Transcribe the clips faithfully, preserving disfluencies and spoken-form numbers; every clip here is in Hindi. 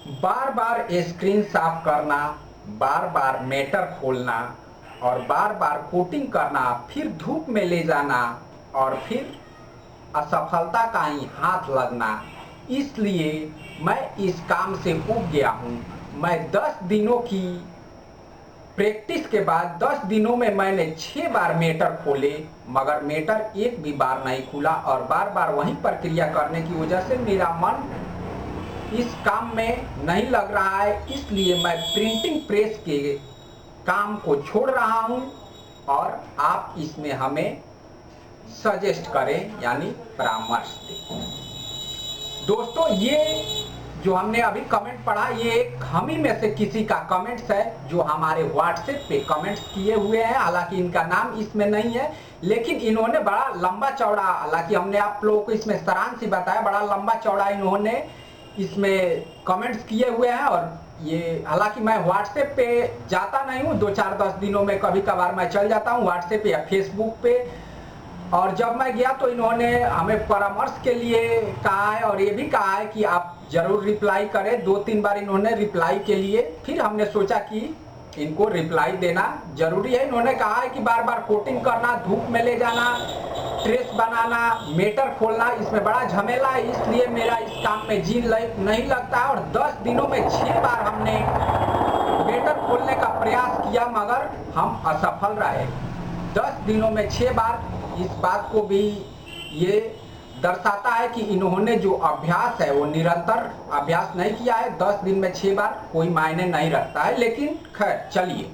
बार बार स्क्रीन साफ करना, बार बार मेटर खोलना और बार बार कोटिंग करना, फिर धूप में ले जाना और फिर असफलता का ही हाथ लगना। इसलिए मैं इस काम से ऊब गया हूँ। मैं दस दिनों की प्रैक्टिस के बाद दस दिनों में मैंने छह बार मेटर खोले, मगर मेटर एक भी बार नहीं खुला और बार बार वही प्रक्रिया करने की वजह से मेरा मन इस काम में नहीं लग रहा है। इसलिए मैं प्रिंटिंग प्रेस के काम को छोड़ रहा हूं और आप इसमें हमें सजेस्ट करें, यानी परामर्श दें। दोस्तों, ये जो हमने अभी कमेंट पढ़ा, ये एक हम ही में से किसी का कमेंट्स है जो हमारे व्हाट्सएप पे कमेंट्स किए हुए हैं। हालांकि इनका नाम इसमें नहीं है, लेकिन इन्होंने बड़ा लंबा चौड़ा, हालांकि हमने आप लोगों को इसमें सारांश ही बताया, बड़ा लंबा चौड़ा इन्होंने इसमें कमेंट्स किए हुए हैं। और ये हालांकि मैं व्हाट्सएप पे जाता नहीं हूँ, दो चार दस दिनों में कभी कभार मैं चल जाता हूँ व्हाट्सएप या फेसबुक पे। और जब मैं गया तो इन्होंने हमें परामर्श के लिए कहा है और ये भी कहा है कि आप जरूर रिप्लाई करें। दो तीन बार इन्होंने रिप्लाई के लिए, फिर हमने सोचा कि इनको रिप्लाई देना जरूरी है। इन्होंने कहा है कि बार बार कोटिंग करना, धूप में ले जाना, ट्रेस बनाना, मेटर खोलना, इसमें बड़ा झमेला है, इसलिए मेरा इस काम में जी नहीं लगता है। और दस दिनों में छह बार हमने मेटर खोलने का प्रयास किया, मगर हम असफल रहे। दस दिनों में छह बार, इस बात को भी ये दर्शाता है कि इन्होंने जो अभ्यास है वो निरंतर अभ्यास नहीं किया है। दस दिन में छह बार कोई मायने नहीं रखता है, लेकिन खैर चलिए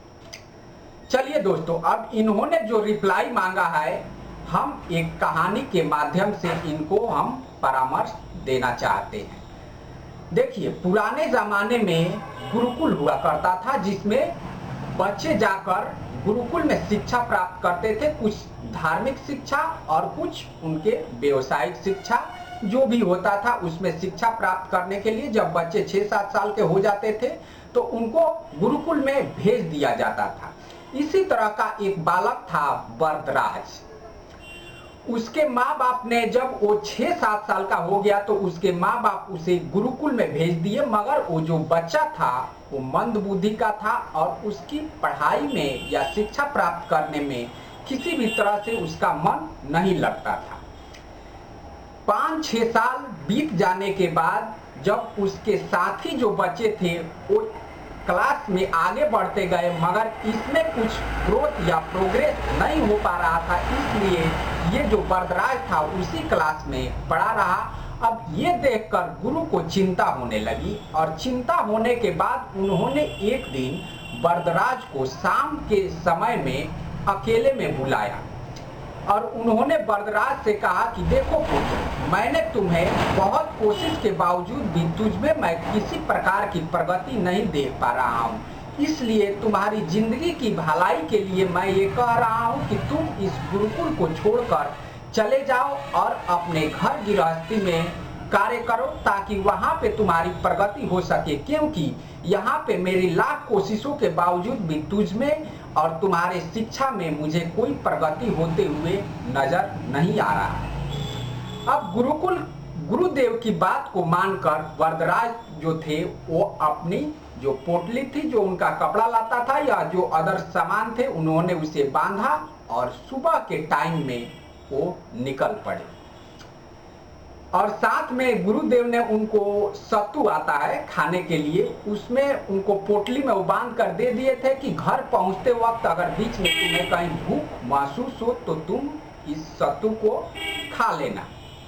चलिए दोस्तों, अब इन्होंने जो रिप्लाई मांगा है, हम एक कहानी के माध्यम से इनको हम परामर्श देना चाहते हैं। देखिए, पुराने जमाने में गुरुकुल हुआ करता था, जिसमें बच्चे जाकर गुरुकुल में शिक्षा प्राप्त करते थे, कुछ धार्मिक शिक्षा और कुछ उनके व्यवसायिक शिक्षा, जो भी होता था उसमें शिक्षा प्राप्त करने के लिए जब बच्चे छह सात साल के हो जाते थे तो उनको गुरुकुल में भेज दिया जाता था। इसी तरह का एक बालक था वरदराज। उसके माँ बाप ने, जब वो छह सात साल का हो गया तो उसके माँ बाप उसे गुरुकुल में भेज दिए, मगर वो जो बच्चा था वो मंद बुद्धि का था और उसकी पढ़ाई में या शिक्षा प्राप्त करने में किसी भी तरह से उसका मन नहीं लगता था। पाँच छह साल बीत जाने के बाद जब उसके साथी जो बच्चे थे वो क्लास में आगे बढ़ते गए, मगर इसमें कुछ ग्रोथ या प्रोग्रेस नहीं हो पा रहा था, इसलिए ये जो वरदराज था उसी क्लास में पढ़ा रहा। अब ये देखकर गुरु को चिंता होने लगी और चिंता होने के बाद उन्होंने एक दिन वरदराज को शाम के समय में अकेले में बुलाया और उन्होंने वरदराज से कहा कि देखो पुत्र, मैंने तुम्हें बहुत कोशिश के बावजूद भी तुझमें मैं किसी प्रकार की प्रगति नहीं देख पा रहा हूँ, इसलिए तुम्हारी जिंदगी की भलाई के लिए मैं ये कह रहा हूँ कि तुम इस गुरुकुल को छोड़कर चले जाओ और अपने घर गृहस्थी में कार्य करो, ताकि वहाँ पे तुम्हारी प्रगति हो सके, क्योंकि यहाँ पे मेरी लाख कोशिशों के बावजूद भी तुझमें और तुम्हारे शिक्षा में मुझे कोई प्रगति होते हुए नजर नहीं आ रहा है। अब गुरुकुल गुरुदेव की बात को मानकर वरदराज जो थे वो अपनी जो पोटली थी, जो उनका कपड़ा लाता था या जो अदर सामान थे, उन्होंने उसे बांधा और सुबह के टाइम में वो निकल पड़े। और साथ में गुरुदेव ने उनको सत्तू आता है खाने के लिए, उसमें उनको पोटली में वो बांध कर दे दिए थे कि घर पहुंचते वक्त अगर बीच में तुम्हें कहीं भूख महसूस हो तो तुम इस सत्तू को खा लेना।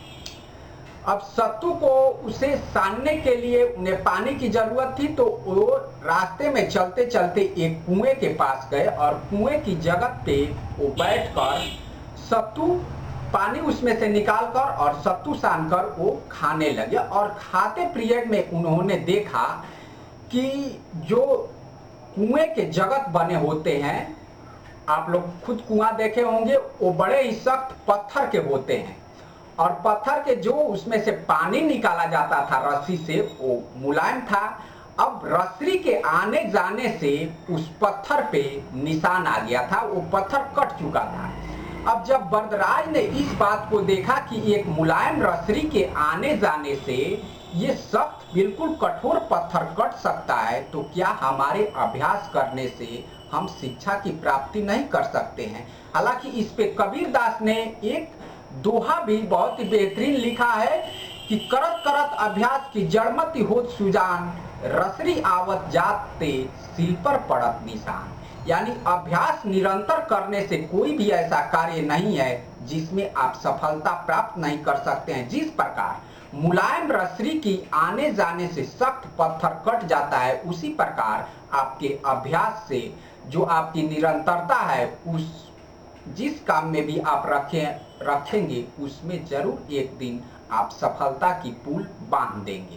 अब सत्तू को उसे सानने के लिए उन्हें पानी की जरूरत थी, तो वो रास्ते में चलते चलते एक कुएं के पास गए और कुएं की जगह पे वो बैठकर सत्तू पानी उसमें से निकालकर और सत्तू सानकर वो खाने लगे। और खाते पीरियड में उन्होंने देखा कि जो कुएं के जगत बने होते हैं, आप लोग खुद कुआं देखे होंगे, वो बड़े ही सख्त पत्थर के होते हैं और पत्थर के जो उसमें से पानी निकाला जाता था रस्सी से, वो मुलायम था। अब रस्सी के आने जाने से उस पत्थर पे निशान आ गया था, वो पत्थर कट चुका था। अब जब वरदराज ने इस बात को देखा कि एक मुलायम रस्सी के आने जाने से ये सख्त बिल्कुल कठोर पत्थर कट सकता है, तो क्या हमारे अभ्यास करने से हम शिक्षा की प्राप्ति नहीं कर सकते हैं। हालांकि इस पे कबीरदास ने एक दोहा भी बहुत ही बेहतरीन लिखा है कि करत करत अभ्यास की जड़मति होत सुजान, रसरी आवत जाते सिल पर पड़त निशान। यानी अभ्यास निरंतर करने से कोई भी ऐसा कार्य नहीं है जिसमें आप सफलता प्राप्त नहीं कर सकते हैं। जिस प्रकार मुलायम रसरी की आने जाने से सख्त पत्थर कट जाता है, उसी प्रकार आपके अभ्यास से जो आपकी निरंतरता है, उस जिस काम में भी आप रखें रखेंगे उसमें जरूर एक दिन आप सफलता की पुल बांध देंगे।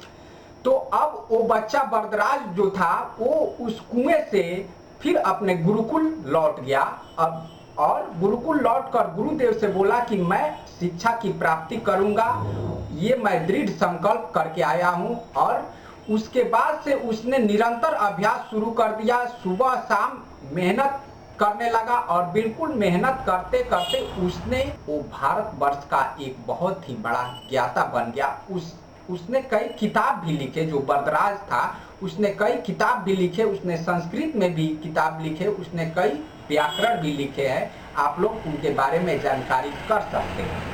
तो अब वो बच्चा बरदराज जो था वो उस कुएं से फिर अपने गुरुकुल लौट गया। अब और गुरुकुल लौटकर गुरुदेव से बोला कि मैं शिक्षा की प्राप्ति करूंगा, ये मैं दृढ़ संकल्प करके आया हूं। और उसके बाद से उसने निरंतर अभ्यास शुरू कर दिया, सुबह शाम मेहनत करने लगा और बिल्कुल मेहनत करते करते उसने वो भारतवर्ष का एक बहुत ही बड़ा ज्ञाता बन गया। उस उसने कई किताब भी लिखे, जो बरदराज था उसने कई किताब भी लिखे, उसने संस्कृत में भी किताब लिखे, उसने कई व्याकरण भी लिखे हैं। आप लोग उनके बारे में जानकारी कर सकते हैं।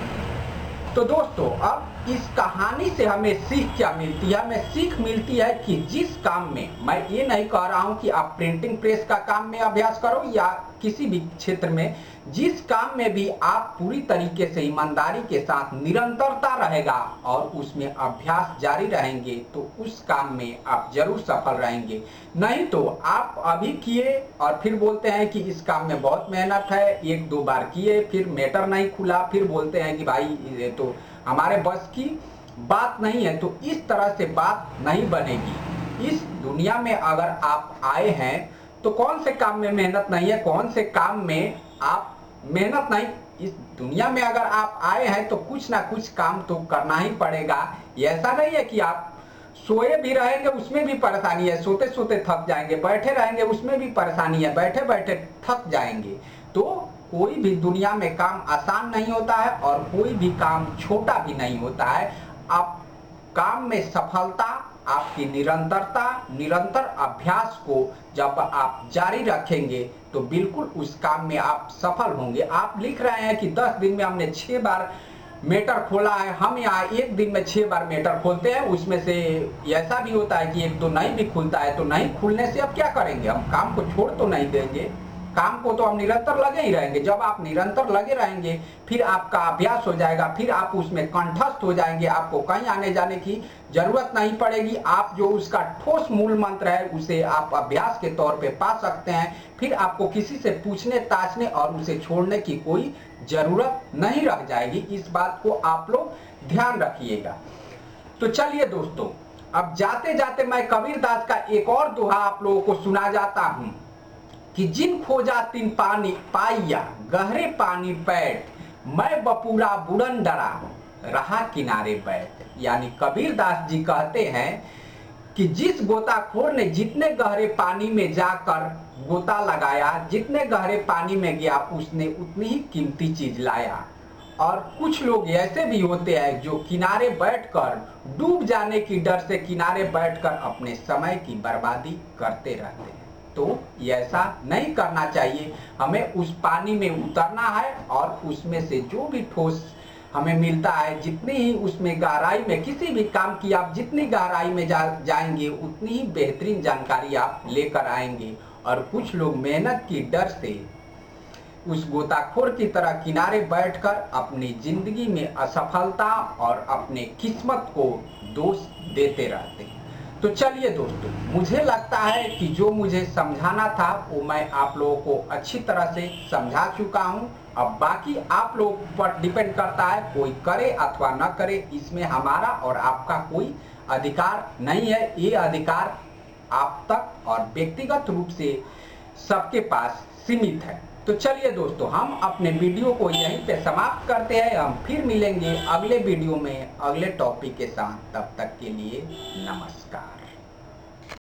तो दोस्तों, अब इस कहानी से हमें सीख क्या मिलती है? हमें सीख मिलती है कि जिस काम में, मैं ये नहीं कह रहा हूं कि आप प्रिंटिंग प्रेस का काम में अभ्यास करो या किसी भी क्षेत्र में, जिस काम में भी आप पूरी तरीके से ईमानदारी के साथ निरंतरता रहेगा और उसमें अभ्यास जारी रहेंगे तो उस काम में आप जरूर सफल रहेंगे। नहीं तो आप अभी किए और फिर बोलते हैं कि इस काम में बहुत मेहनत है, एक दो बार किए फिर मैटर नहीं खुला, फिर बोलते हैं कि भाई ये तो हमारे बस की बात नहीं है। तो इस तरह से बात नहीं बनेगी। इस दुनिया में अगर आप आए हैं तो कौन से काम में मेहनत नहीं है, कौन से काम में आप मेहनत नहीं। इस दुनिया में अगर आप आए हैं तो कुछ ना कुछ काम तो करना ही पड़ेगा। ऐसा नहीं है कि आप सोए भी रहेंगे उसमें भी परेशानी है, सोते सोते थक जाएंगे, बैठे रहेंगे उसमें भी परेशानी है, बैठे बैठे थक जाएंगे। तो कोई भी दुनिया में काम आसान नहीं होता है और कोई भी काम छोटा भी नहीं होता है। आप काम में सफलता, आपकी निरंतरता, निरंतर अभ्यास को जब आप जारी रखेंगे तो बिल्कुल उस काम में आप सफल होंगे। आप लिख रहे हैं कि दस दिन में हमने छह बार मीटर खोला है, हम यहाँ एक दिन में छह बार मीटर खोलते हैं, उसमें से ऐसा भी होता है कि एक दो नहीं भी खुलता है। तो नहीं खुलने से अब क्या करेंगे? हम काम को छोड़ तो नहीं देंगे, काम को तो हम निरंतर लगे ही रहेंगे। जब आप निरंतर लगे रहेंगे फिर आपका अभ्यास हो जाएगा, फिर आप उसमें कंठस्थ हो जाएंगे, आपको कहीं आने जाने की जरूरत नहीं पड़ेगी। आप जो उसका ठोस मूल मंत्र है उसे आप अभ्यास के तौर पे पा सकते हैं। फिर आपको किसी से पूछने ताछने और उसे छोड़ने की कोई जरूरत नहीं रह जाएगी। इस बात को आप लोग ध्यान रखिएगा। तो चलिए दोस्तों, अब जाते जाते मैं कबीरदास का एक और दोहा आप लोगों को सुना जाता हूं कि जिन खोजा तिन पानी पाइया, गहरे पानी बैठ, मैं बपूरा बुड़न डरा, रहा किनारे बैठ। यानी कबीरदास जी कहते हैं कि जिस गोताखोर ने जितने गहरे पानी में जाकर गोता लगाया, जितने गहरे पानी में गया, उसने उतनी ही कीमती चीज लाया। और कुछ लोग ऐसे भी होते हैं जो किनारे बैठकर, डूब जाने की डर से किनारे बैठकर अपने समय की बर्बादी करते रहते हैं। तो ऐसा नहीं करना चाहिए। हमें उस पानी में उतरना है और उसमें से जो भी ठोस हमें मिलता है, जितनी ही उसमें गहराई में, किसी भी काम की आप जितनी गहराई में जा, जाएंगे उतनी ही बेहतरीन जानकारी आप लेकर आएंगे। और कुछ लोग मेहनत की डर से उस गोताखोर की तरह किनारे बैठकर अपनी जिंदगी में असफलता और अपने किस्मत को दोष देते रहते हैं। तो चलिए दोस्तों, मुझे लगता है कि जो मुझे समझाना था वो मैं आप लोगों को अच्छी तरह से समझा चुका हूं। अब बाकी आप लोग पर डिपेंड करता है, कोई करे अथवा न करे, इसमें हमारा और आपका कोई अधिकार नहीं है। ये अधिकार आप तक और व्यक्तिगत रूप से सबके पास सीमित है। तो चलिए दोस्तों, हम अपने वीडियो को यहीं पे समाप्त करते हैं। हम फिर मिलेंगे अगले वीडियो में अगले टॉपिक के साथ। तब तक के लिए नमस्कार।